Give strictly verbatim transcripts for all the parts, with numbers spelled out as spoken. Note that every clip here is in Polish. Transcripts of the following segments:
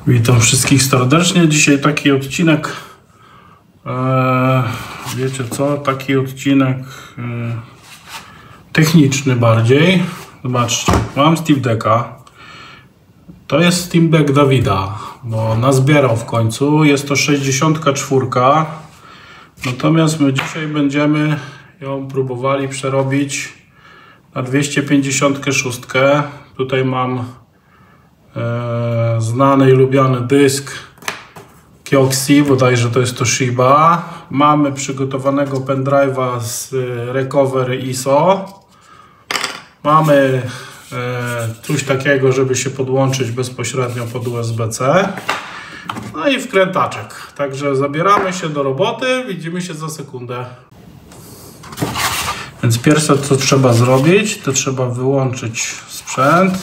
Witam wszystkich serdecznie. Dzisiaj taki odcinek, e, wiecie co, taki odcinek e, techniczny bardziej. Zobaczcie, mam Steam Decka. To jest Steam Deck Dawida, bo nazbierał w końcu. Jest to sześćdziesiąt cztery. Natomiast my dzisiaj będziemy ją próbowali przerobić na dwieście pięćdziesiąt sześć. Tutaj mam e, znany i lubiany dysk Kioxi, bodajże to jest Toshiba. Mamy przygotowanego pendrive'a z Recovery I S O. Mamy e, coś takiego, żeby się podłączyć bezpośrednio pod U S B C. No i wkrętaczek. Także zabieramy się do roboty. Widzimy się za sekundę. Więc pierwsze co trzeba zrobić, to trzeba wyłączyć sprzęt.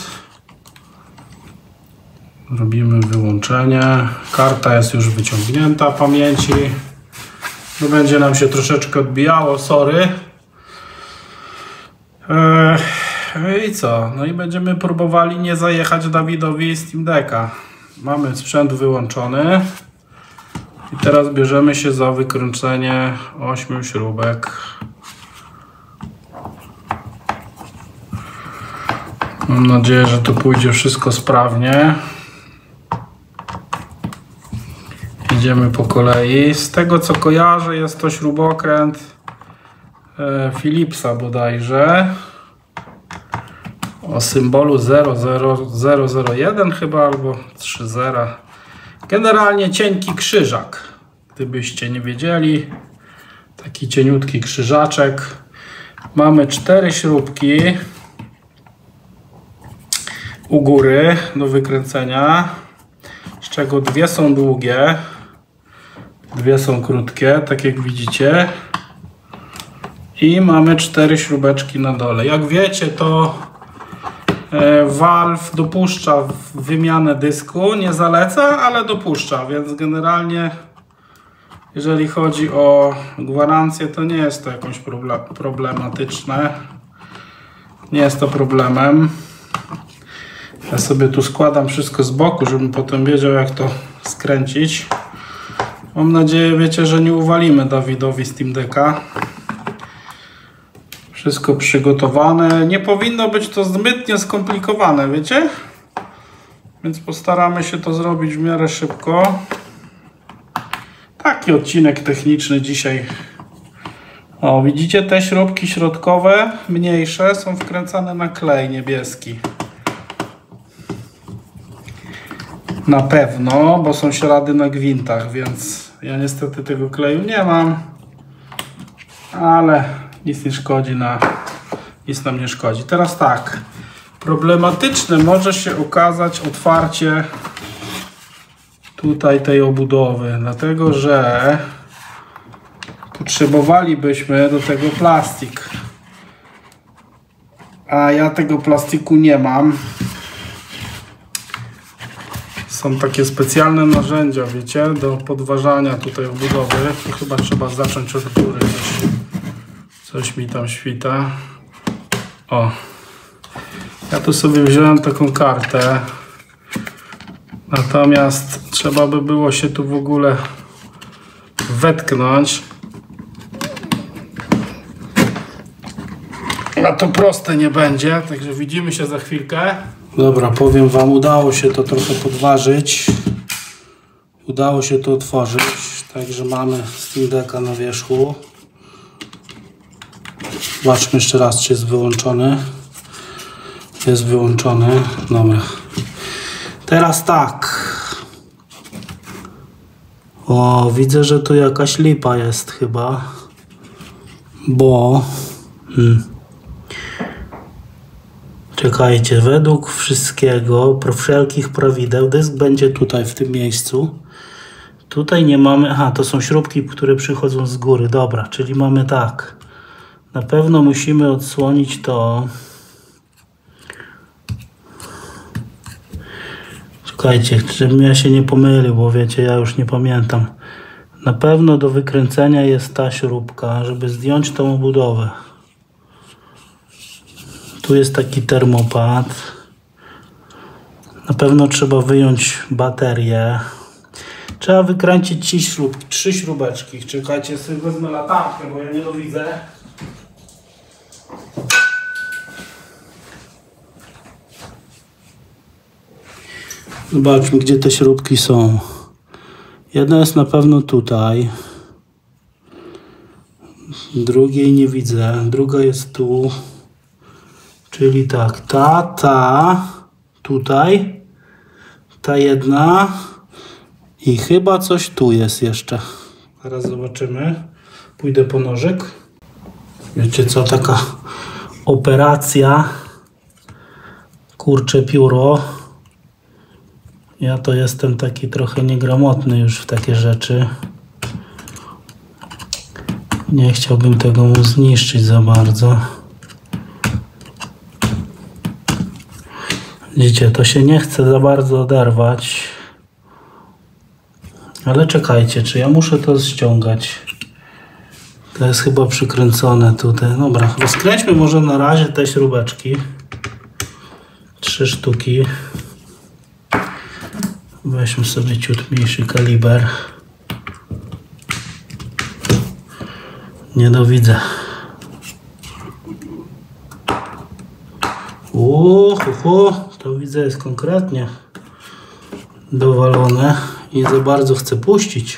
Robimy wyłączenie. Karta jest już wyciągnięta pamięci. No będzie nam się troszeczkę odbijało, sorry. Eee, I co? No i będziemy próbowali nie zajechać Dawidowi Steam Decka. Mamy sprzęt wyłączony. I teraz bierzemy się za wykręcenie ośmiu śrubek. Mam nadzieję, że to pójdzie wszystko sprawnie. Idziemy po kolei. Z tego co kojarzę, jest to śrubokręt e, Philipsa bodajże o symbolu zero zero zero zero jeden chyba, albo trzy zero. Generalnie cienki krzyżak, gdybyście nie wiedzieli. Taki cieniutki krzyżaczek. Mamy cztery śrubki u góry do wykręcenia, z czego dwie są długie, dwie są krótkie, tak jak widzicie, i mamy cztery śrubeczki na dole. Jak wiecie, to Valve dopuszcza wymianę dysku, nie zaleca, ale dopuszcza, więc generalnie jeżeli chodzi o gwarancję, to nie jest to jakoś problematyczne, nie jest to problemem. Ja sobie tu składam wszystko z boku, żebym potem wiedział, jak to skręcić. Mam nadzieję, wiecie, że nie uwalimy Dawidowi Steam Decka. Wszystko przygotowane. Nie powinno być to zbytnio skomplikowane, wiecie? Więc postaramy się to zrobić w miarę szybko. Taki odcinek techniczny dzisiaj. O, widzicie, te śrubki środkowe, mniejsze, są wkręcane na klej niebieski. Na pewno, bo są ślady na gwintach, więc ja niestety tego kleju nie mam. Ale nic nie szkodzi, na, nic nam nie szkodzi. Teraz tak, problematyczne może się okazać otwarcie tutaj tej obudowy, dlatego że potrzebowalibyśmy do tego plastik. A ja tego plastiku nie mam. Są takie specjalne narzędzia, wiecie, do podważania tutaj obudowy. To chyba trzeba zacząć od góry. Coś, coś mi tam świta. O. Ja tu sobie wziąłem taką kartę. Natomiast trzeba by było się tu w ogóle wetknąć. A to proste nie będzie, także widzimy się za chwilkę. Dobra, powiem wam, udało się to trochę podważyć. Udało się to otworzyć. Także mamy Steam Decka na wierzchu. Zobaczmy jeszcze raz, czy jest wyłączony. Jest wyłączony. Dobra. Teraz tak. O, widzę, że tu jakaś lipa jest chyba. Bo... Hmm. Czekajcie, według wszystkiego, pro wszelkich prawideł, dysk będzie tutaj, w tym miejscu. Tutaj nie mamy... Aha, to są śrubki, które przychodzą z góry. Dobra, czyli mamy tak. Na pewno musimy odsłonić to. Czekajcie, żebym ja się nie pomylił, bo wiecie, ja już nie pamiętam. Na pewno do wykręcenia jest ta śrubka, żeby zdjąć tą obudowę. Tu jest taki termopad. Na pewno trzeba wyjąć baterię. Trzeba wykręcić trzy śrubki, trzy śrubeczki. Czekajcie, sobie wezmę latarkę, bo ja nie to widzę. Zobaczmy, gdzie te śrubki są. Jedna jest na pewno tutaj. Drugiej nie widzę. Druga jest tu. Czyli tak, ta, ta, tutaj, ta jedna i chyba coś tu jest jeszcze. Zaraz zobaczymy. Pójdę po nożyk. Wiecie co, taka operacja. Kurcze pióro. Ja to jestem taki trochę niegramotny już w takie rzeczy. Nie chciałbym tego mu zniszczyć za bardzo. Widzicie, to się nie chce za bardzo oderwać. Ale czekajcie, czy ja muszę to ściągać? To jest chyba przykręcone tutaj. Dobra, rozkręćmy może na razie te śrubeczki. Trzy sztuki. Weźmy sobie ciut mniejszy kaliber. Nie dowidzę. Uuu, to widzę jest konkretnie dowalone i za bardzo chcę puścić.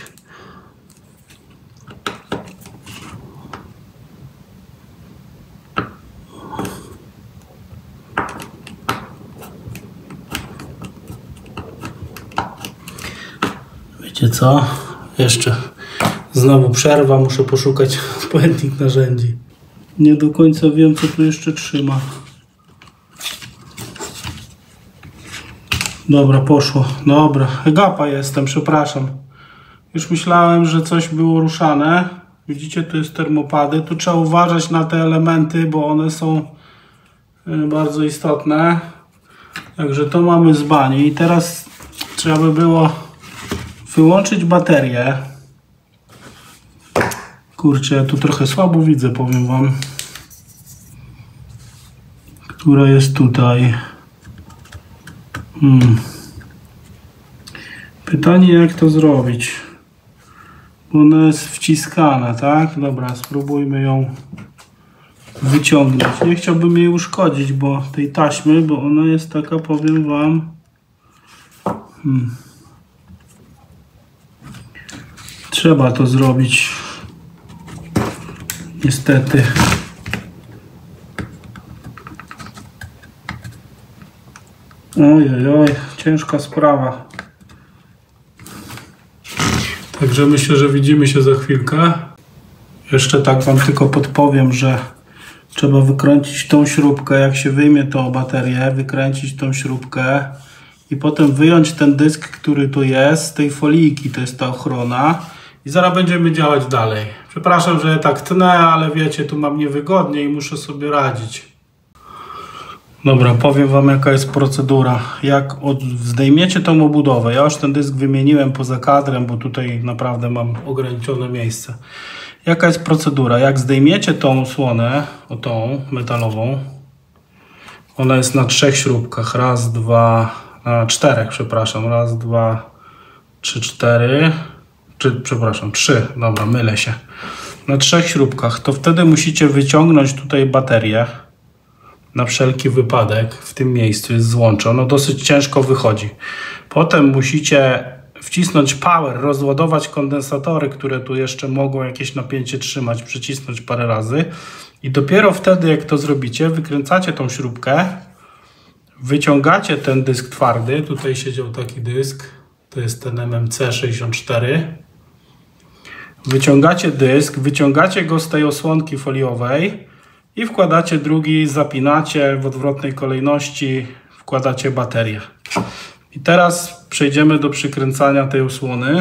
Wiecie co? Jeszcze znowu przerwa, muszę poszukać odpowiednich narzędzi. Nie do końca wiem, co tu jeszcze trzyma. Dobra, poszło. Dobra, gapa jestem, przepraszam. Już myślałem, że coś było ruszane. Widzicie, tu jest termopady. Tu trzeba uważać na te elementy, bo one są bardzo istotne. Także to mamy z bani. I teraz trzeba by było wyłączyć baterię. Kurczę, ja tu trochę słabo widzę, powiem wam. Która jest tutaj. Hmm. Pytanie, jak to zrobić? Bo ona jest wciskana, tak? Dobra, spróbujmy ją wyciągnąć. Nie chciałbym jej uszkodzić, bo tej taśmy, bo ona jest taka, powiem wam. Hmm. Trzeba to zrobić. Niestety. Oj, oj, oj, ciężka sprawa. Także myślę, że widzimy się za chwilkę. Jeszcze tak wam tylko podpowiem, że trzeba wykręcić tą śrubkę, jak się wyjmie tą baterię, wykręcić tą śrubkę i potem wyjąć ten dysk, który tu jest, z tej folijki, to jest ta ochrona i zaraz będziemy działać dalej. Przepraszam, że tak tnę, ale wiecie, tu mam niewygodnie i muszę sobie radzić. Dobra, powiem wam, jaka jest procedura. Jak od, zdejmiecie tą obudowę, ja już ten dysk wymieniłem poza kadrem, bo tutaj naprawdę mam ograniczone miejsce. Jaka jest procedura? Jak zdejmiecie tą osłonę, o tą metalową, ona jest na trzech śrubkach. Raz, dwa, na czterech, przepraszam. Raz, dwa, trzy, cztery. Czy, przepraszam, trzy. Dobra, mylę się. Na trzech śrubkach. To wtedy musicie wyciągnąć tutaj baterię. Na wszelki wypadek w tym miejscu jest złącze. Ono dosyć ciężko wychodzi. Potem musicie wcisnąć power, rozładować kondensatory, które tu jeszcze mogą jakieś napięcie trzymać, przycisnąć parę razy. I dopiero wtedy, jak to zrobicie, wykręcacie tą śrubkę, wyciągacie ten dysk twardy. Tutaj siedział taki dysk. To jest ten M M C sześćdziesiąt cztery. Wyciągacie dysk, wyciągacie go z tej osłonki foliowej i wkładacie drugi, zapinacie w odwrotnej kolejności, wkładacie baterię. I teraz przejdziemy do przykręcania tej osłony.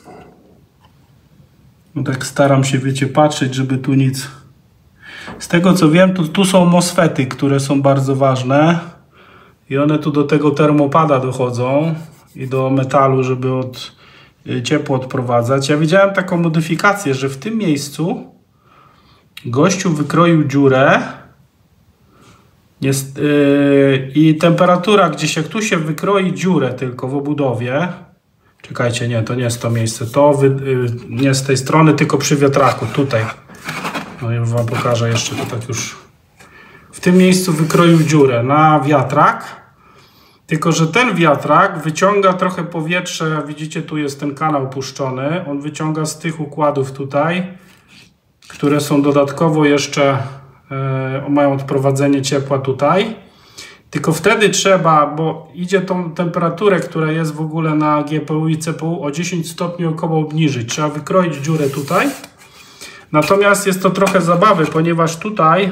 No tak staram się, wiecie, patrzeć, żeby tu nic... Z tego co wiem, to tu są mosfety, które są bardzo ważne. I one tu do tego termopada dochodzą. I do metalu, żeby od ciepło odprowadzać. Ja widziałem taką modyfikację, że w tym miejscu gościu wykroił dziurę. Jest, yy, i temperatura gdzieś, jak tu się wykroi dziurę tylko w obudowie. Czekajcie, nie, to nie jest to miejsce. To wy, yy, nie z tej strony, tylko przy wiatraku, tutaj. No i wam pokażę jeszcze, to tak już. W tym miejscu wykroił dziurę na wiatrak. Tylko że ten wiatrak wyciąga trochę powietrze. Widzicie, tu jest ten kanał puszczony. On wyciąga z tych układów tutaj, które są dodatkowo jeszcze, yy, mają odprowadzenie ciepła tutaj. Tylko wtedy trzeba, bo idzie tą temperaturę, która jest w ogóle na G P U i C P U, o dziesięć stopni około obniżyć. Trzeba wykroić dziurę tutaj. Natomiast jest to trochę zabawy, ponieważ tutaj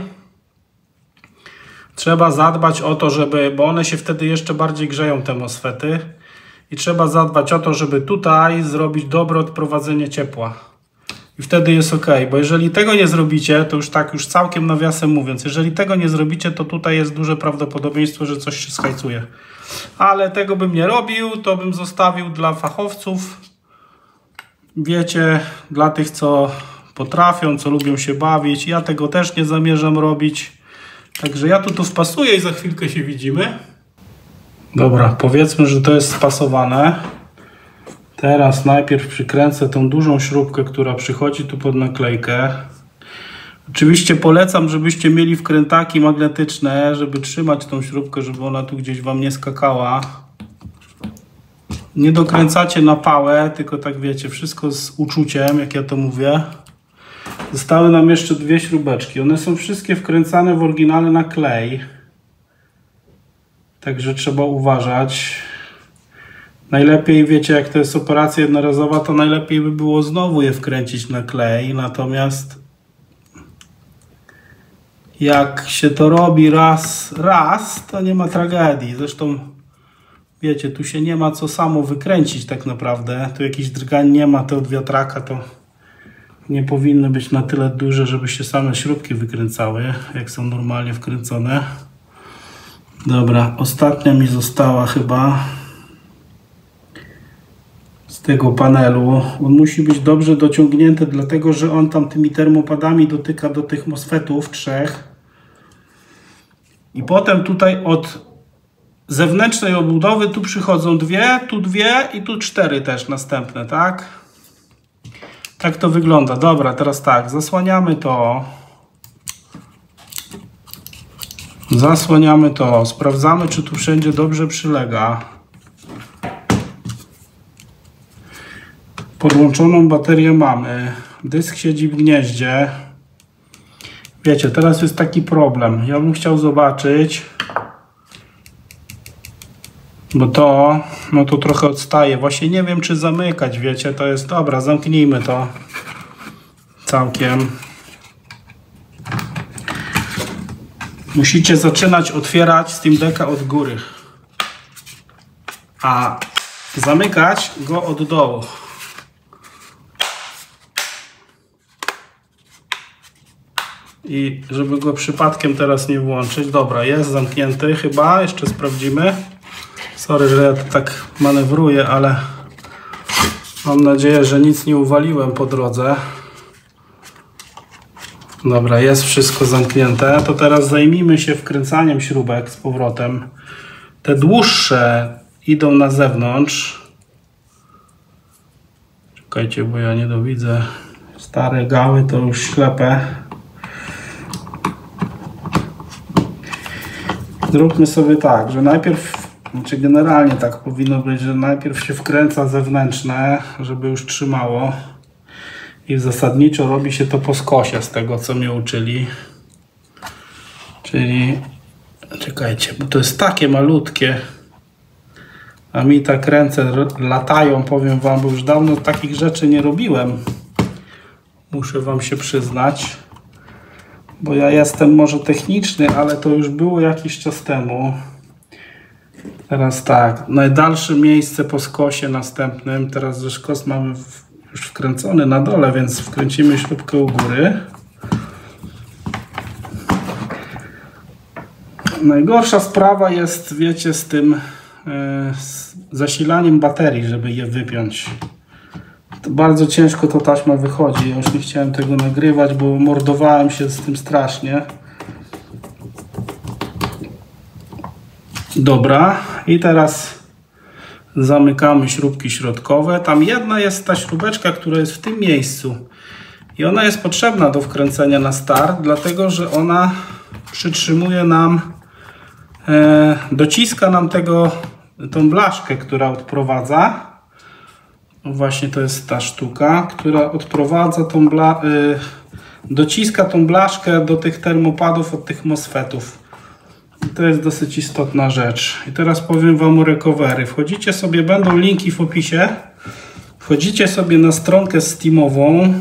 trzeba zadbać o to, żeby, bo one się wtedy jeszcze bardziej grzeją, te MOSFETy. I trzeba zadbać o to, żeby tutaj zrobić dobre odprowadzenie ciepła. I wtedy jest ok, bo jeżeli tego nie zrobicie, to już tak, już całkiem nawiasem mówiąc, jeżeli tego nie zrobicie, to tutaj jest duże prawdopodobieństwo, że coś się schajcuje. Ale tego bym nie robił, to bym zostawił dla fachowców. Wiecie, dla tych, co potrafią, co lubią się bawić. Ja tego też nie zamierzam robić. Także ja tu to wpasuję i za chwilkę się widzimy. Dobra, powiedzmy, że to jest spasowane. Teraz najpierw przykręcę tą dużą śrubkę, która przychodzi tu pod naklejkę. Oczywiście polecam, żebyście mieli wkrętaki magnetyczne, żeby trzymać tą śrubkę, żeby ona tu gdzieś wam nie skakała. Nie dokręcacie na pałę, tylko tak wiecie, wszystko z uczuciem, jak ja to mówię. Zostały nam jeszcze dwie śrubeczki. One są wszystkie wkręcane w oryginale na klej. Także trzeba uważać. Najlepiej, wiecie, jak to jest operacja jednorazowa, to najlepiej by było znowu je wkręcić na klej. Natomiast jak się to robi raz, raz, to nie ma tragedii. Zresztą, wiecie, tu się nie ma co samo wykręcić tak naprawdę. Tu jakiś drgań nie ma, te od wiatraka to nie powinny być na tyle duże, żeby się same śrubki wykręcały, jak są normalnie wkręcone. Dobra, ostatnia mi została chyba z tego panelu. On musi być dobrze dociągnięty, dlatego że on tam tymi termopadami dotyka do tych MOSFETów trzech. I potem tutaj od zewnętrznej obudowy tu przychodzą dwie, tu dwie i tu cztery też następne, tak? Tak to wygląda. Dobra, teraz tak, zasłaniamy to. Zasłaniamy to. Sprawdzamy, czy tu wszędzie dobrze przylega. Podłączoną baterię mamy. Dysk siedzi w gnieździe. Wiecie, teraz jest taki problem. Ja bym chciał zobaczyć, bo to, no to trochę odstaje. Właśnie nie wiem, czy zamykać, wiecie, to jest, dobra, zamknijmy to całkiem. Musicie zaczynać otwierać Steam Decka od góry, a zamykać go od dołu. I żeby go przypadkiem teraz nie włączyć. Dobra, jest zamknięty chyba, jeszcze sprawdzimy. Sorry, że ja to tak manewruję, ale mam nadzieję, że nic nie uwaliłem po drodze. Dobra, jest wszystko zamknięte. To teraz zajmijmy się wkręcaniem śrubek z powrotem. Te dłuższe idą na zewnątrz. Czekajcie, bo ja nie dowidzę. Stare gały to już ślepę. Zróbmy sobie tak, że najpierw, znaczy generalnie tak powinno być, że najpierw się wkręca zewnętrzne, żeby już trzymało. I zasadniczo robi się to po skosie z tego, co mnie uczyli. Czyli, czekajcie, bo to jest takie malutkie. A mi tak ręce latają, powiem wam, bo już dawno takich rzeczy nie robiłem. Muszę wam się przyznać. Bo ja jestem może techniczny, ale to już było jakiś czas temu. Teraz tak, najdalsze miejsce po skosie następnym. Teraz że skos mamy już wkręcony na dole, więc wkręcimy śrubkę u góry. Najgorsza sprawa jest, wiecie, z tym yy, z zasilaniem baterii, żeby je wypiąć. To bardzo ciężko to taśma wychodzi. Ja już nie chciałem tego nagrywać, bo mordowałem się z tym strasznie. Dobra, i teraz zamykamy śrubki środkowe. Tam jedna jest ta śrubeczka, która jest w tym miejscu. I ona jest potrzebna do wkręcenia na start, dlatego że ona przytrzymuje nam, e, dociska nam tego, tą blaszkę, która odprowadza. Właśnie to jest ta sztuka, która odprowadza tą bla, e, dociska tą blaszkę do tych termopadów od tych mosfetów. I to jest dosyć istotna rzecz. I teraz powiem wam o recovery. Wchodzicie sobie, będą linki w opisie. Wchodzicie sobie na stronkę Steamową.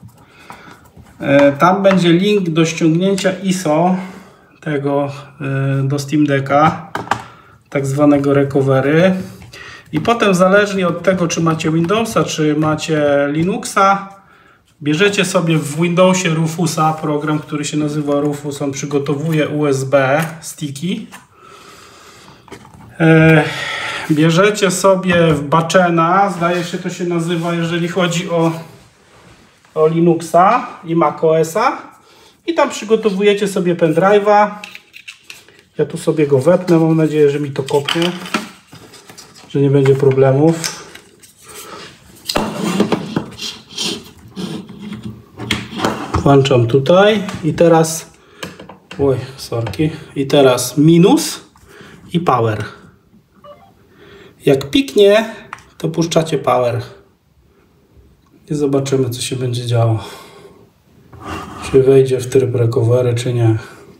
Tam będzie link do ściągnięcia I S O tego do Steam Decka, tak zwanego recovery. I potem zależnie od tego, czy macie Windowsa, czy macie Linuxa, bierzecie sobie w Windowsie Rufusa, program, który się nazywa Rufus. On przygotowuje U S B sticki. Bierzecie sobie w Bachena, zdaje się to się nazywa, jeżeli chodzi o o Linuxa i macOSa, i tam przygotowujecie sobie pendrive'a. Ja tu sobie go wepnę, mam nadzieję, że mi to kopnie, że nie będzie problemów. Włączam tutaj i teraz oj, sorki, i teraz minus i power. Jak piknie, to puszczacie power. I zobaczymy, co się będzie działo. Czy wejdzie w tryb recovery, czy nie.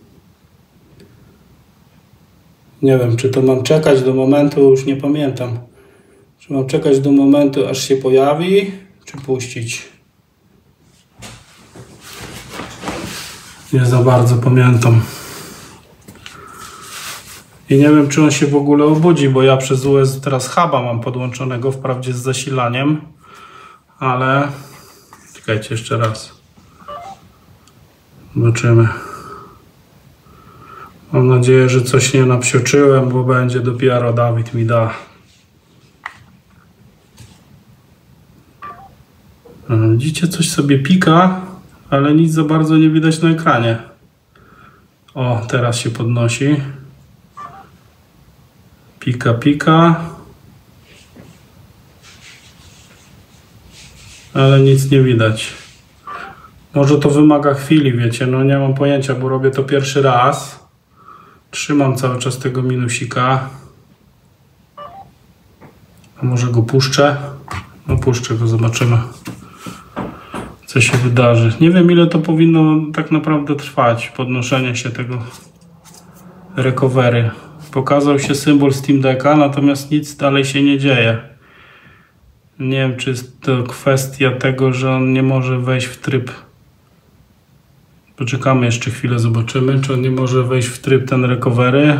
Nie wiem, czy to mam czekać do momentu, już nie pamiętam. Czy mam czekać do momentu, aż się pojawi, czy puścić. Nie za bardzo pamiętam. I nie wiem, czy on się w ogóle obudzi, bo ja przez U S B teraz huba mam podłączonego, wprawdzie z zasilaniem. Ale czekajcie jeszcze raz. Zobaczymy. Mam nadzieję, że coś nie napsioczyłem, bo będzie dopiero Dawid mi da. Widzicie, coś sobie pika, ale nic za bardzo nie widać na ekranie. O, teraz się podnosi. Pika, pika. Ale nic nie widać. Może to wymaga chwili, wiecie, no nie mam pojęcia, bo robię to pierwszy raz. Trzymam cały czas tego minusika. A może go puszczę? No puszczę go, zobaczymy, co się wydarzy. Nie wiem, ile to powinno tak naprawdę trwać, podnoszenie się tego recovery. Pokazał się symbol Steam Decka, natomiast nic dalej się nie dzieje. Nie wiem, czy jest to kwestia tego, że on nie może wejść w tryb. Poczekamy jeszcze chwilę, zobaczymy, czy on nie może wejść w tryb ten recovery.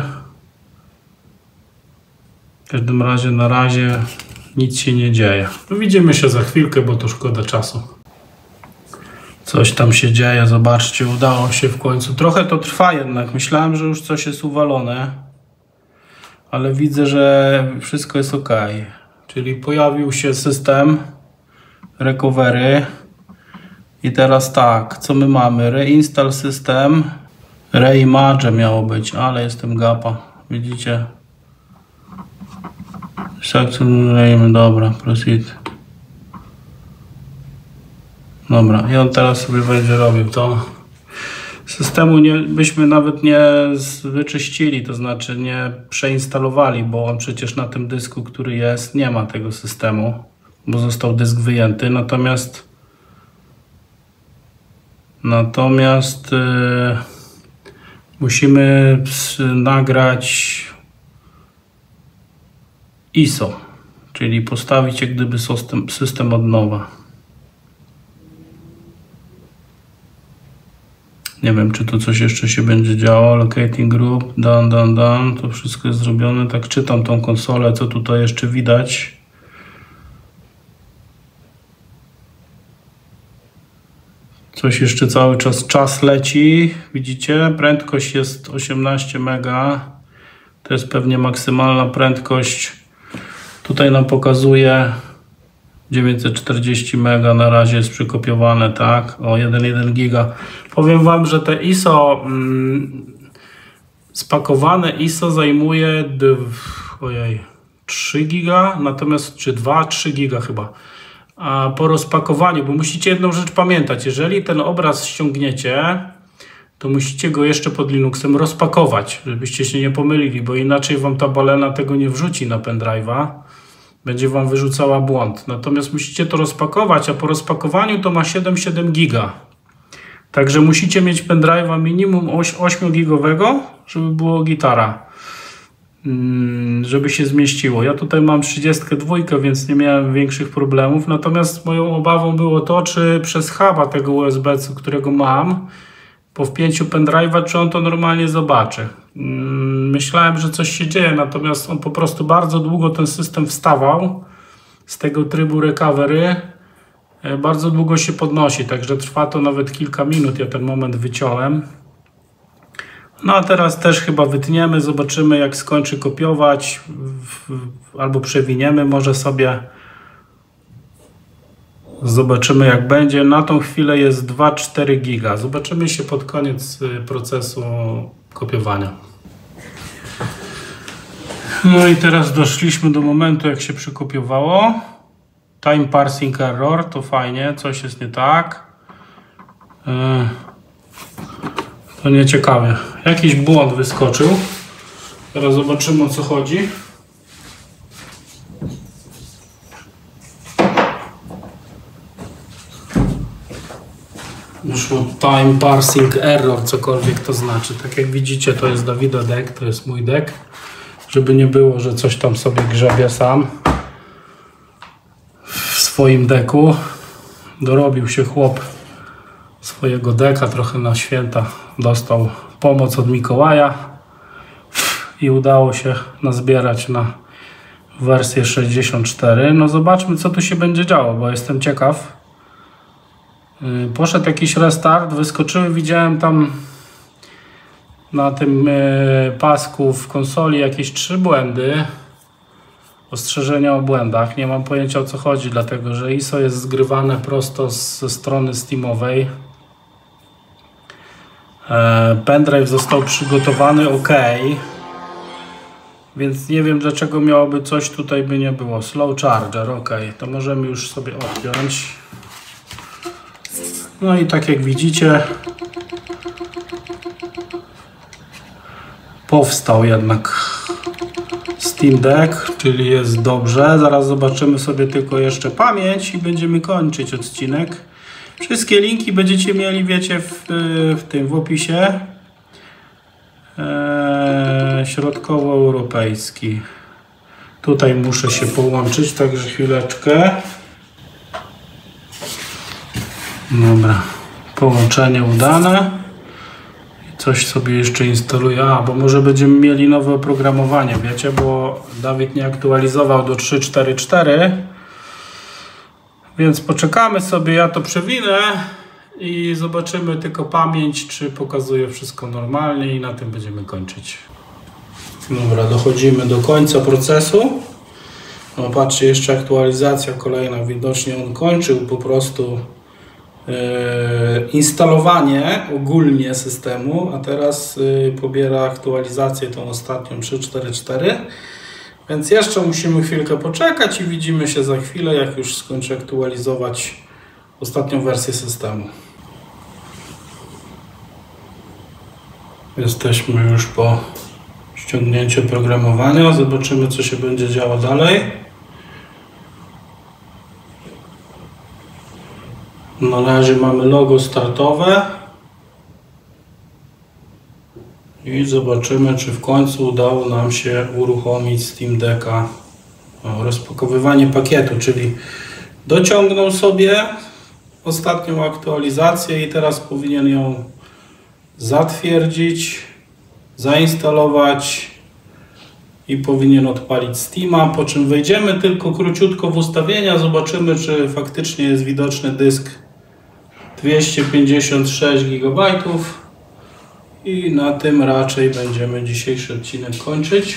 W każdym razie na razie nic się nie dzieje. Widzimy się za chwilkę, bo to szkoda czasu. Coś tam się dzieje, zobaczcie, udało się w końcu. Trochę to trwa jednak. Myślałem, że już coś jest uwalone, ale widzę, że wszystko jest ok. Czyli pojawił się system recovery. I teraz tak, co my mamy? Reinstall system. Reimage miało być, ale jestem gapa. Widzicie? Section, dobra, proceed. Dobra, i on teraz sobie będzie robił to. Systemu nie, byśmy nawet nie wyczyścili, to znaczy nie przeinstalowali, bo on przecież na tym dysku, który jest, nie ma tego systemu, bo został dysk wyjęty. Natomiast natomiast yy, musimy nagrać I S O, czyli postawić jak gdyby system, system od nowa. Nie wiem, czy tu coś jeszcze się będzie działo. Locating group, done, done, done. To wszystko jest zrobione. Tak czytam tą konsolę, co tutaj jeszcze widać. Coś jeszcze cały czas czas leci. Widzicie? Prędkość jest osiemnaście mega. To jest pewnie maksymalna prędkość. Tutaj nam pokazuje dziewięćset czterdzieści mega, na razie jest przykopiowane, tak? O jeden przecinek jeden giga. Powiem wam, że te I S O mm, Spakowane I S O zajmuje ojej, trzy giga, natomiast czy dwa, trzy giga chyba. A po rozpakowaniu, bo musicie jedną rzecz pamiętać, jeżeli ten obraz ściągniecie, to musicie go jeszcze pod Linuxem rozpakować, żebyście się nie pomylili, bo inaczej wam ta balena tego nie wrzuci na pendrive'a. Będzie wam wyrzucała błąd. Natomiast musicie to rozpakować, a po rozpakowaniu to ma siedem przecinek siedem giga. Także musicie mieć pendrive'a minimum osiem gigowego, żeby było gitara. Żeby się zmieściło. Ja tutaj mam trzydziestkę dwa, więc nie miałem większych problemów. Natomiast moją obawą było to, czy przez huba tego U S B, którego mam, po wpięciu pendrive'a, czy on to normalnie zobaczy. Myślałem, że coś się dzieje, natomiast on po prostu bardzo długo ten system wstawał z tego trybu recovery. Bardzo długo się podnosi, także trwa to nawet kilka minut. Ja ten moment wyciąłem. No a teraz też chyba wytniemy, zobaczymy jak skończy kopiować, albo przewiniemy może sobie. Zobaczymy jak będzie. Na tą chwilę jest dwa przecinek cztery giga. Zobaczymy się pod koniec procesu kopiowania. No i teraz doszliśmy do momentu jak się przekopiowało. Time parsing error, to fajnie, coś jest nie tak. To nieciekawe. Jakiś błąd wyskoczył. Teraz zobaczymy o co chodzi. Wyszło time parsing error, cokolwiek to znaczy. Tak jak widzicie, to jest Dawida deck, to jest mój deck. Żeby nie było, że coś tam sobie grzebie sam w swoim deku. Dorobił się chłop swojego deka, trochę na święta dostał pomoc od Mikołaja i udało się nazbierać na wersję sześćdziesiąt cztery. No zobaczmy co tu się będzie działo, bo jestem ciekaw. Poszedł jakiś restart, wyskoczyły, widziałem tam na tym pasku w konsoli jakieś trzy błędy. Ostrzeżenia o błędach. Nie mam pojęcia o co chodzi, dlatego że I S O jest zgrywane prosto ze strony Steamowej. Pendrive został przygotowany ok, więc nie wiem dlaczego miałoby coś tutaj by nie było. Slow charger, ok, to możemy już sobie odpiąć. No i tak jak widzicie, powstał jednak Steam Deck, czyli jest dobrze. Zaraz zobaczymy sobie tylko jeszcze pamięć i będziemy kończyć odcinek. Wszystkie linki będziecie mieli, wiecie, w, w tym w opisie. Eee, środkowoeuropejski. Tutaj muszę się połączyć, także chwileczkę. Dobra, połączenie udane. Coś sobie jeszcze instaluję. A, bo może będziemy mieli nowe oprogramowanie, wiecie, bo Dawid nie aktualizował do trzy cztery cztery. Więc poczekamy sobie, ja to przewinę i zobaczymy tylko pamięć, czy pokazuje wszystko normalnie i na tym będziemy kończyć. Dobra, dochodzimy do końca procesu. No patrzcie, jeszcze aktualizacja kolejna, widocznie on kończył po prostu yy, instalowanie ogólnie systemu, a teraz yy, pobiera aktualizację tą ostatnią trzy cztery cztery. Więc jeszcze musimy chwilkę poczekać i widzimy się za chwilę, jak już skończę aktualizować ostatnią wersję systemu. Jesteśmy już po ściągnięciu oprogramowania. Zobaczymy, co się będzie działo dalej. Na razie mamy logo startowe. I zobaczymy, czy w końcu udało nam się uruchomić Steam Decka. O, rozpakowywanie pakietu, czyli dociągnął sobie ostatnią aktualizację i teraz powinien ją zatwierdzić, zainstalować i powinien odpalić Steama, po czym wejdziemy tylko króciutko w ustawienia, zobaczymy, czy faktycznie jest widoczny dysk dwieście pięćdziesiąt sześć gigabajtów. I na tym raczej będziemy dzisiejszy odcinek kończyć.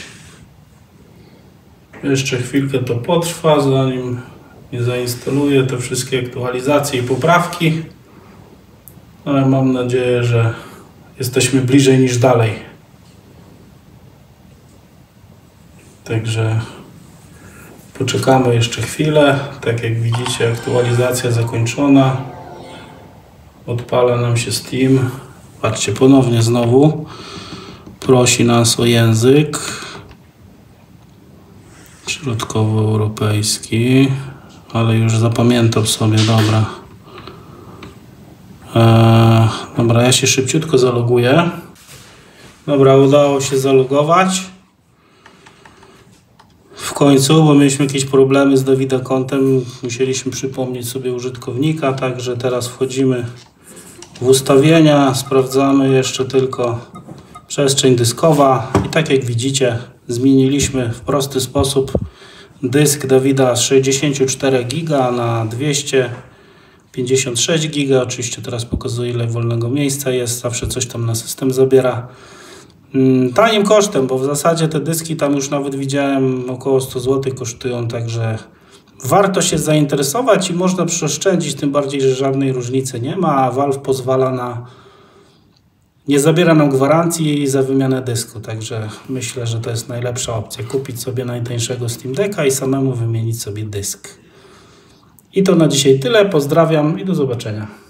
Jeszcze chwilkę to potrwa, zanim nie zainstaluję te wszystkie aktualizacje i poprawki. Ale mam nadzieję, że jesteśmy bliżej niż dalej. Także poczekamy jeszcze chwilę. Tak jak widzicie, aktualizacja zakończona. Odpala nam się Steam. Patrzcie, ponownie znowu prosi nas o język środkowoeuropejski, ale już zapamiętam sobie, dobra. Eee, dobra, ja się szybciutko zaloguję. Dobra, udało się zalogować. W końcu, bo mieliśmy jakieś problemy z Davida kontem, musieliśmy przypomnieć sobie użytkownika, także teraz wchodzimy w ustawienia, sprawdzamy jeszcze tylko przestrzeń dyskowa i tak jak widzicie, zmieniliśmy w prosty sposób dysk Davida z sześćdziesiąt cztery giga na dwieście pięćdziesiąt sześć giga. Oczywiście teraz pokazuję, ile wolnego miejsca jest, zawsze coś tam na system zabiera. Tanim kosztem, bo w zasadzie te dyski tam już nawet widziałem około sto złotych kosztują, także warto się zainteresować i można przeoszczędzić, tym bardziej, że żadnej różnicy nie ma, a Valve pozwala na... nie zabiera nam gwarancji za wymianę dysku, także myślę, że to jest najlepsza opcja. Kupić sobie najtańszego Steam Decka i samemu wymienić sobie dysk. I to na dzisiaj tyle, pozdrawiam i do zobaczenia.